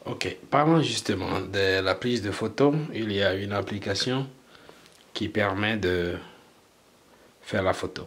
Ok, parlons justement de la prise de photo. Il y a une application qui permet de faire la photo.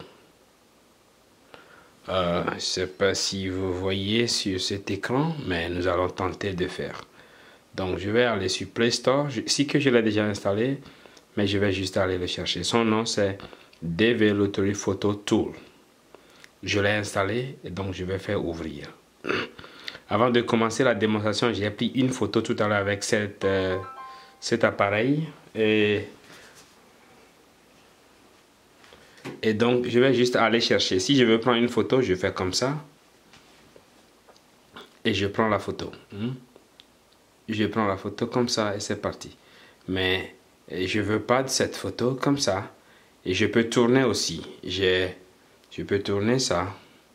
Je ne sais pas si vous voyez sur cet écran, mais nous allons tenter de faire. Donc, je vais aller sur Play Store. Si que je l'ai déjà installé, mais je vais juste aller le chercher. Son nom, c'est DV Lottery Photo Tool. Je l'ai installé et donc je vais faire ouvrir. Avant de commencer la démonstration, j'ai pris une photo tout à l'heure avec cet appareil. Et donc, je vais juste aller chercher. Si je veux prendre une photo, je fais comme ça. Et je prends la photo. Je prends la photo comme ça et c'est parti. Mais je veux pas de cette photo comme ça. Et je peux tourner aussi. Je peux tourner ça.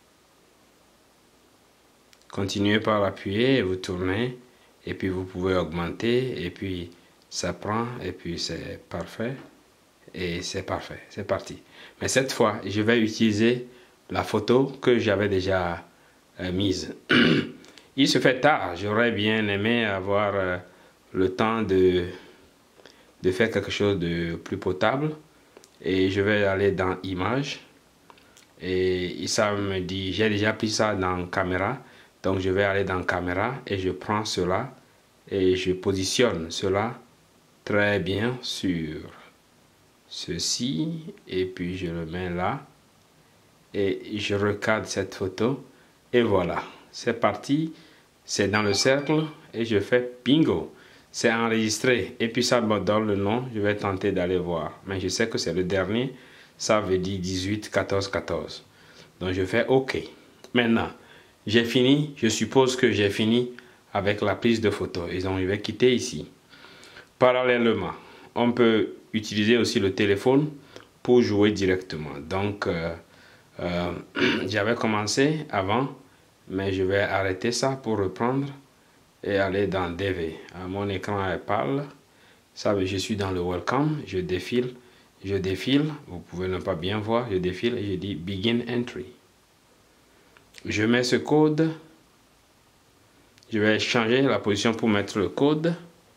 Continuez par appuyer et vous tournez. Et puis vous pouvez augmenter. Et puis ça prend. Et puis c'est parfait. Et c'est parfait. C'est parti. Mais cette fois, je vais utiliser la photo que j'avais déjà mise. Il se fait tard. J'aurais bien aimé avoir le temps de faire quelque chose de plus potable. Et je vais aller dans Images. Et ça me dit, j'ai déjà pris ça dans Caméra. Donc je vais aller dans Caméra et je prends cela. Et je positionne cela très bien sur ceci. Et puis je le mets là. Et je recadre cette photo. Et voilà, c'est parti. C'est dans le cercle et je fais bingo. C'est enregistré et puis ça me donne le nom. Je vais tenter d'aller voir. Mais je sais que c'est le dernier. Ça veut dire 18, 14, 14. Donc je fais OK. Maintenant, j'ai fini. Je suppose que j'ai fini avec la prise de photo. Et donc je vais quitter ici. Parallèlement, on peut utiliser aussi le téléphone pour jouer directement. Donc, j'avais commencé avant. Mais je vais arrêter ça pour reprendre et aller dans DV. Mon écran elle parle. Ça veut dire je suis dans le Welcome. Je défile. Je défile. Vous pouvez ne pas bien voir. Je défile et je dis Begin Entry. Je mets ce code. Je vais changer la position pour mettre le code.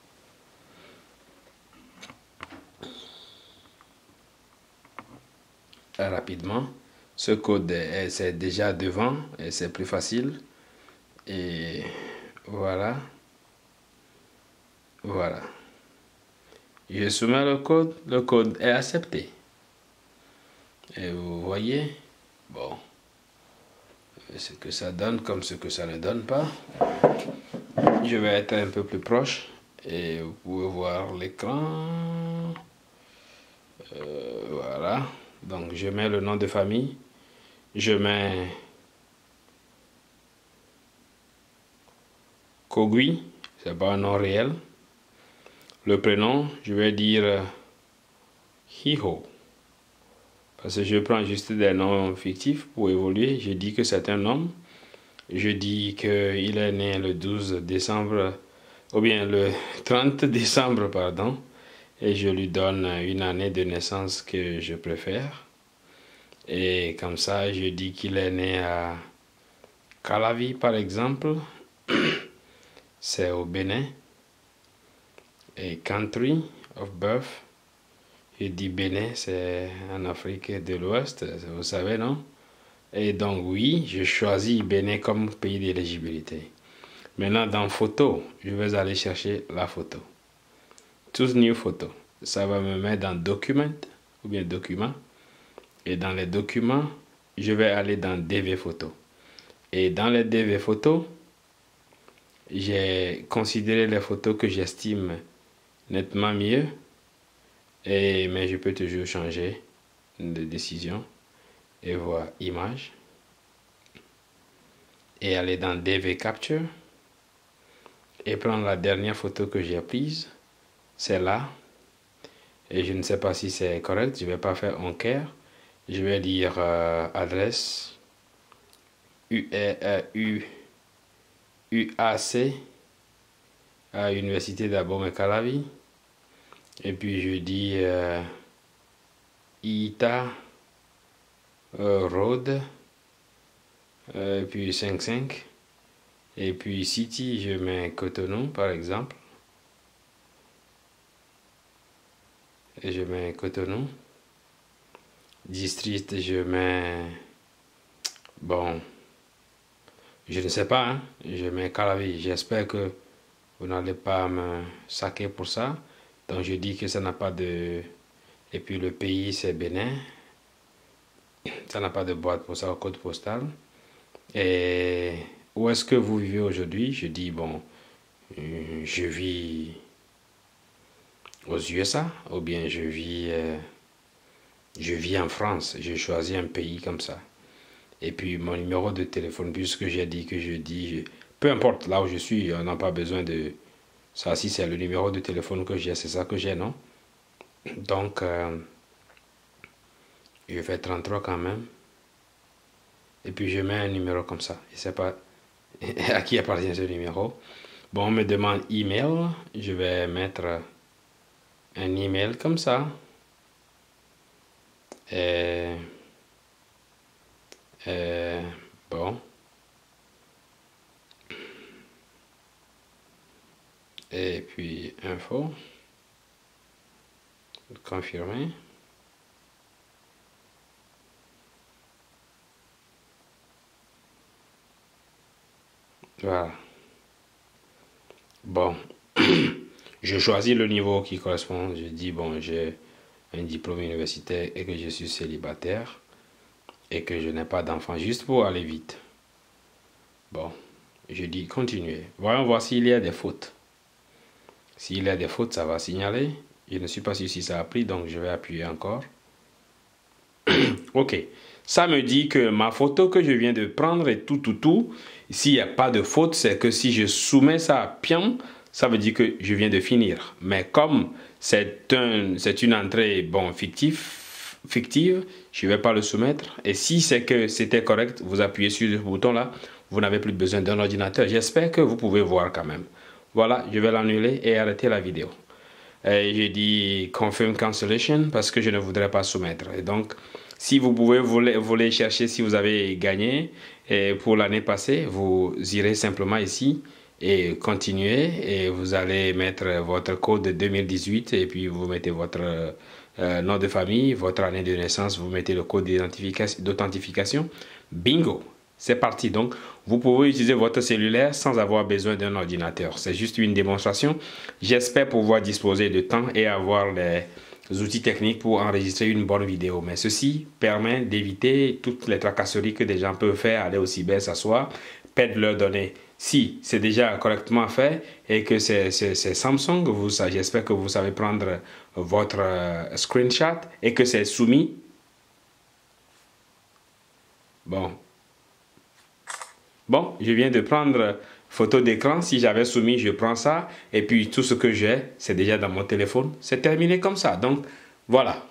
Rapidement. Ce code c'est déjà devant et c'est plus facile. Et voilà. Voilà. Je soumets le code est accepté. Et vous voyez, bon, ce que ça donne comme ce que ça ne donne pas. Je vais être un peu plus proche et vous pouvez voir l'écran. Voilà, donc je mets le nom de famille. Je mets Kogui, c'est pas un nom réel. Le prénom, je vais dire Hiho. Parce que je prends juste des noms fictifs pour évoluer. Je dis que c'est un homme. Je dis qu'il est né le 12 décembre, ou bien le 30 décembre, pardon. Et je lui donne une année de naissance que je préfère. Et comme ça, je dis qu'il est né à Calavi, par exemple. C'est au Bénin. Et country of birth. Je dis Bénin, c'est en Afrique de l'Ouest, vous savez, non? Et donc oui, je choisis Bénin comme pays d'éligibilité. Maintenant, dans photo, je vais aller chercher la photo. Tous new photo. Ça va me mettre dans document ou bien document. Et dans les documents, je vais aller dans DV photo. Et dans les DV photos, j'ai considéré les photos que j'estime nettement mieux. Mais je peux toujours changer de décision et voir image et aller dans DV Capture et prendre la dernière photo que j'ai prise, c'est là, et je ne sais pas si c'est correct, je ne vais pas faire en care, je vais dire adresse UAC à l'université d'Abomey-Calavi, et puis je dis Ita Road, et puis 55. Et puis city, je mets Cotonou par exemple. Et je mets Cotonou. District, je mets... Bon, je ne sais pas, hein. Je mets Calavi. J'espère que vous n'allez pas me saquer pour ça. Donc je dis que ça n'a pas de... Et puis le pays, c'est Bénin. Ça n'a pas de boîte pour ça au code postal. Et où est-ce que vous vivez aujourd'hui? Je dis, bon, je vis aux USA ou bien je vis en France. J'ai choisi un pays comme ça. Et puis mon numéro de téléphone, puisque j'ai dit que peu importe là où je suis, on n'a pas besoin de ça. Si c'est le numéro de téléphone que j'ai, c'est ça que j'ai, non? Donc, je fais 33 quand même. Et puis je mets un numéro comme ça. Je ne sais pas à qui appartient ce numéro. Bon, on me demande email. Je vais mettre un email comme ça. Et, bon. Et puis info. Confirmer. Voilà. Bon. Je choisis le niveau qui correspond. Je dis, bon, j'ai un diplôme universitaire et que je suis célibataire et que je n'ai pas d'enfant, juste pour aller vite. Bon, je dis continuer. Voyons voir s'il y a des fautes. S'il y a des fautes, ça va signaler. Je ne suis pas sûr si ça a pris, donc je vais appuyer encore. Ok. Ça me dit que ma photo que je viens de prendre est tout. S'il n'y a pas de faute, c'est que si je soumets ça à Pion, ça veut dire que je viens de finir. Mais comme c'est une entrée bon, fictive, je ne vais pas le soumettre. Et si c'est que c'était correct, vous appuyez sur ce bouton là, vous n'avez plus besoin d'un ordinateur. J'espère que vous pouvez voir quand même. Voilà, je vais l'annuler et arrêter la vidéo. Et j'ai dit confirm cancellation parce que je ne voudrais pas soumettre. Et donc, si vous voulez chercher si vous avez gagné et pour l'année passée, vous irez simplement ici et continuer et vous allez mettre votre code 2018 et puis vous mettez votre nom de famille, votre année de naissance, vous mettez le code d'authentification. Bingo! C'est parti. Donc, vous pouvez utiliser votre cellulaire sans avoir besoin d'un ordinateur. C'est juste une démonstration. J'espère pouvoir disposer de temps et avoir les outils techniques pour enregistrer une bonne vidéo. Mais ceci permet d'éviter toutes les tracasseries que des gens peuvent faire, aller au cyber, s'asseoir, perdre leurs données. Si c'est déjà correctement fait et que c'est Samsung, j'espère que vous savez prendre votre screenshot et que c'est soumis. Bon, je viens de prendre photo d'écran. Si j'avais soumis, je prends ça. Et puis tout ce que j'ai, c'est déjà dans mon téléphone. C'est terminé comme ça. Donc, voilà.